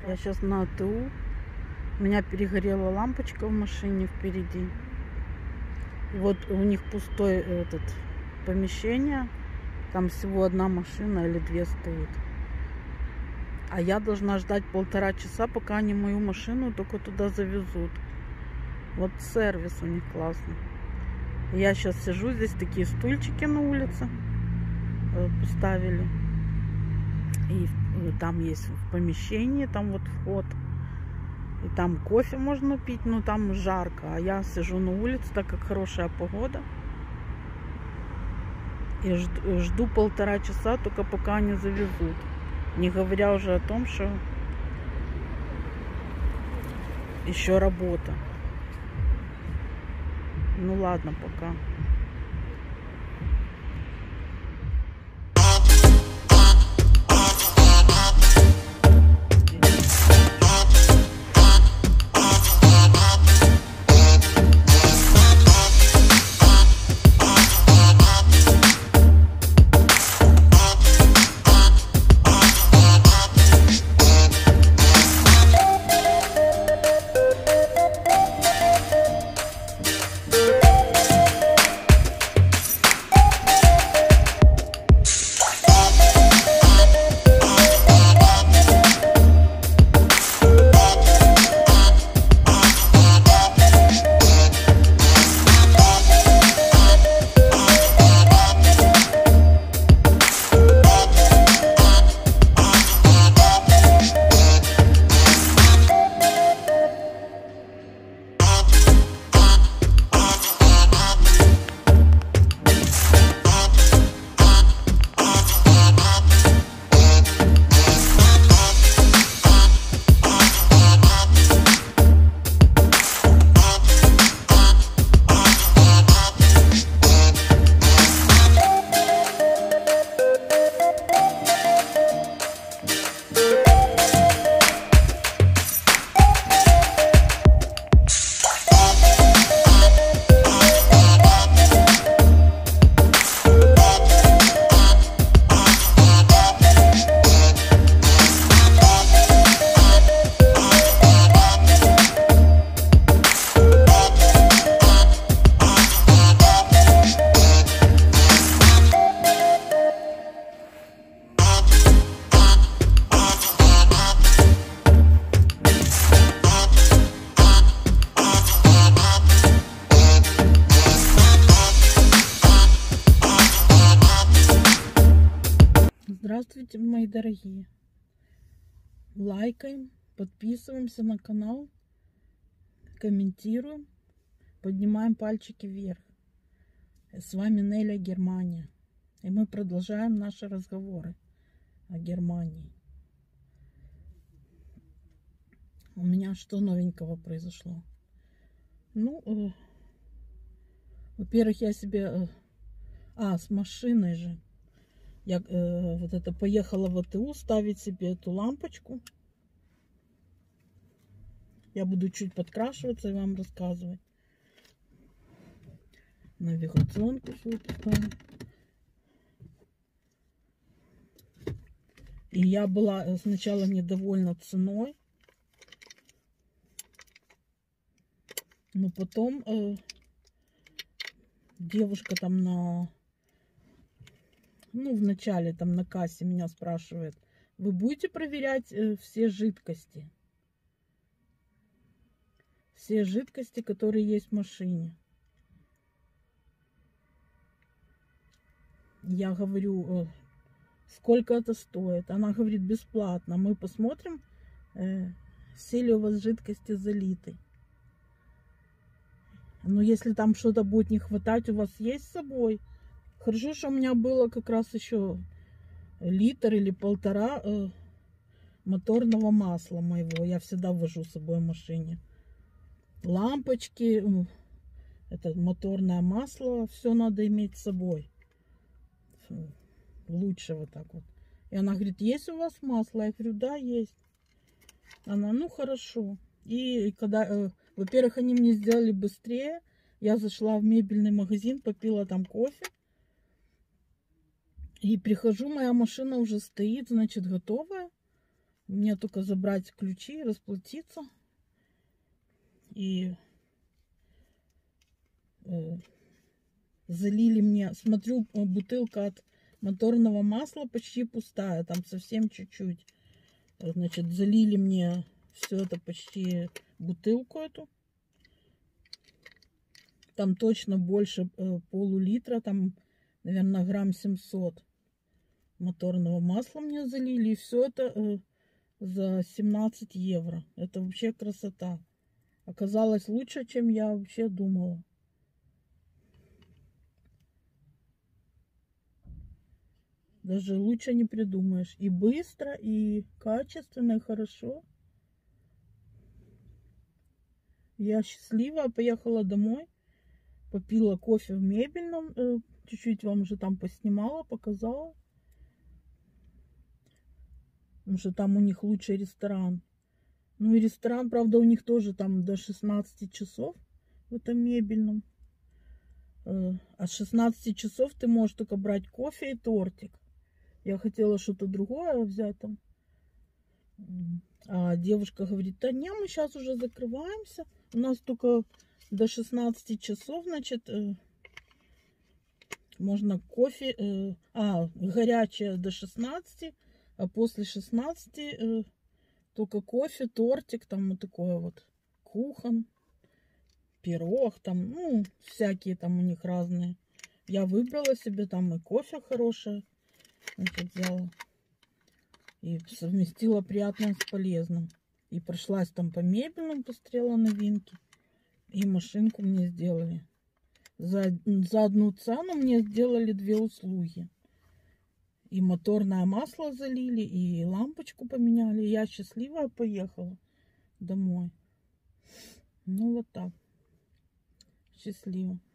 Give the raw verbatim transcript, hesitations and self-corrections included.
Я сейчас на АТУ. У меня перегорела лампочка в машине впереди. И вот у них пустое этот помещение. Там всего одна машина или две стоит. А я должна ждать полтора часа, пока они мою машину только туда завезут. Вот сервис у них классный. Я сейчас сижу, здесь такие стульчики на улице поставили. И там есть в помещении, там вот вход. И там кофе можно пить, но там жарко. А я сижу на улице, так как хорошая погода. И жду, жду полтора часа, только пока они завезут. Не говоря уже о том, что еще работа. Ну ладно, пока. Здравствуйте, мои дорогие. Лайкаем, подписываемся на канал, комментируем, поднимаем пальчики вверх. С вами Неля, Германия. И мы продолжаем наши разговоры о Германии. У меня что новенького произошло? Ну, э, во-первых, я себе... Э, а, с машиной же. Я э, вот это поехала в АТУ ставить себе эту лампочку. Я буду чуть подкрашиваться и вам рассказывать. Навигационку свою поставлю. И я была сначала недовольна ценой. Но потом э, девушка там на... Ну, в начале там на кассе меня спрашивает, вы будете проверять э, все жидкости? Все жидкости, которые есть в машине. Я говорю, э, сколько это стоит? Она говорит, бесплатно. Мы посмотрим, э, все ли у вас жидкости залиты. Но если там что-то будет не хватать, у вас есть с собой? Хорошо, что у меня было как раз еще литр или полтора э, моторного масла моего. Я всегда вожу с собой в машине. Лампочки, э, это моторное масло, все надо иметь с собой. Лучше вот так вот. И она говорит, есть у вас масло? Я говорю, да, есть. Она, ну хорошо. И когда, э, во-первых, они мне сделали быстрее. Я зашла в мебельный магазин, попила там кофе. И прихожу, моя машина уже стоит, значит, готовая. Мне только забрать ключи, расплатиться. И э, залили мне, смотрю, бутылка от моторного масла почти пустая, там совсем чуть-чуть. Значит, залили мне все это почти бутылку эту. Там точно больше э, полулитра, там, наверное, грамм семьсот моторного масла мне залили. И все это э, за семнадцать евро. Это вообще красота. Оказалось лучше, чем я вообще думала. Даже лучше не придумаешь. И быстро, и качественно, и хорошо. Я счастливая, поехала домой. Попила кофе в мебельном. Чуть-чуть вам уже там поснимала, показала. Потому что там у них лучший ресторан. Ну и ресторан, правда, у них тоже там до шестнадцати часов в этом мебельном. А с шестнадцати часов ты можешь только брать кофе и тортик. Я хотела что-то другое взять там. А девушка говорит, да не, мы сейчас уже закрываемся. У нас только до шестнадцати часов, значит, можно кофе, а, горячее до шестнадцати, а после шестнадцати только кофе, тортик, там вот такое вот, кухон, пирог, там, ну, всякие там у них разные. Я выбрала себе там и кофе хорошее. Значит, взяла и совместила приятное с полезным. И прошлась там по мебельным, посмотрела новинки. И машинку мне сделали. За, за одну цену мне сделали две услуги. И моторное масло залили, и лампочку поменяли. Я счастливая поехала домой. Ну вот так. Счастливо.